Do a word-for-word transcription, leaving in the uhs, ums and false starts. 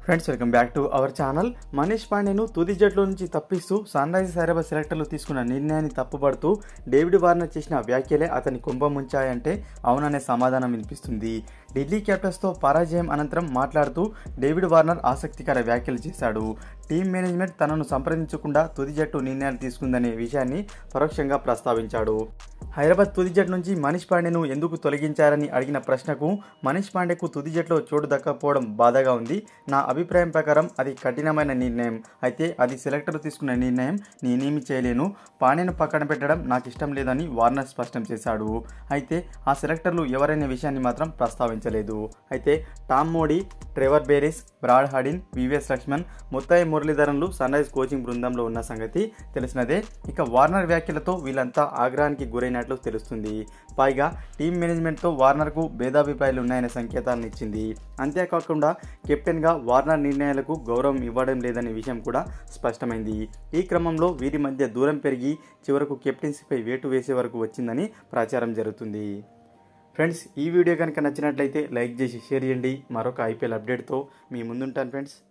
Friends welcome back to our channel. Manish పాండేను తుది జట్లో నుంచి తప్పిస్తూ సన్ రైజర్స్ హైదరాబాద్ సెలెక్టర్లు తీసుకున్న నిర్ణయాన్ని తప్పుపడుతూ డేవిడ్ వార్నర్ చేసిన వ్యాఖ్యలే అతని కుంభముంచాయంటే అవుననే సమాధానం వినిపిస్తుంది. ఢిల్లీ క్యాపిటల్స్తో పరాజయం అనంతరం మాట్లాడుతూ డేవిడ్ వార్నర్ ఆసక్తికర వ్యాఖ్యలు చేశాడు. టీం మేనేజ్మెంట్ తనను సంప్రదించకుండా తుది జట్టు నిర్ణయాలు తీసుకుందనే విషయాన్ని పరోక్షంగా ప్రస్తావించాడు. హైదరాబాద్ తుది జట్టు నుంచి మనీష్ పాండేను ఎందుకు తొలగించారని అడిగిన ప్రశ్నకు మనీష్ పాండేకు తుది జట్లో చోటు దక్కకపోవడం బాధగా ఉంది. నా అభిప్రాయం ప్రకారం అది కఠినమైన నిర్ణయం. అయితే అది సెలెక్టర్లు తీసుకున్న నిర్ణయం, నేనేమి చేయలేను. పాండేను పక్కన పెట్టడం నాకు ఇష్టం లేదని వార్నర్ స్పష్టం చేశాడు. అయితే ఆ సెలెక్టర్లు ఎవరైన విషయాన్ని మాత్రం ప్రస్తావించలేదు. అయితే Tom Moody, Trevor Bayliss, Brad Haddin, VVS Laxman, Muttiah మురళీధరన్లు సన్ రైజ్ కోచింగ్ బృందంలో ఉన్న సంగతి తెలిసినదే. ఇక వార్నర్ వ్యాఖ్యలతో వీళ్ళంతా ఆగ్రహానికి గురైనట్లు తెలుస్తుంది. పైగా టీం మేనేజ్మెంట్తో వార్నర్కు భేదాభిప్రాయాలు ఉన్నాయనే సంకేతాలను ఇచ్చింది. అంతేకాకుండా కెప్టెన్గా వార్నర్ నిర్ణయాలకు గౌరవం ఇవ్వడం లేదనే విషయం కూడా స్పష్టమైంది. ఈ క్రమంలో వీరి మధ్య దూరం పెరిగి చివరకు కెప్టెన్సీపై వేటు వేసే వరకు వచ్చిందని ప్రచారం జరుగుతుంది. ఫ్రెండ్స్, ఈ వీడియో కనుక నచ్చినట్లయితే లైక్ చేసి షేర్ చేయండి. మరొక ఐపీఎల్ అప్డేట్తో మీ ముందుంటాను ఫ్రెండ్స్.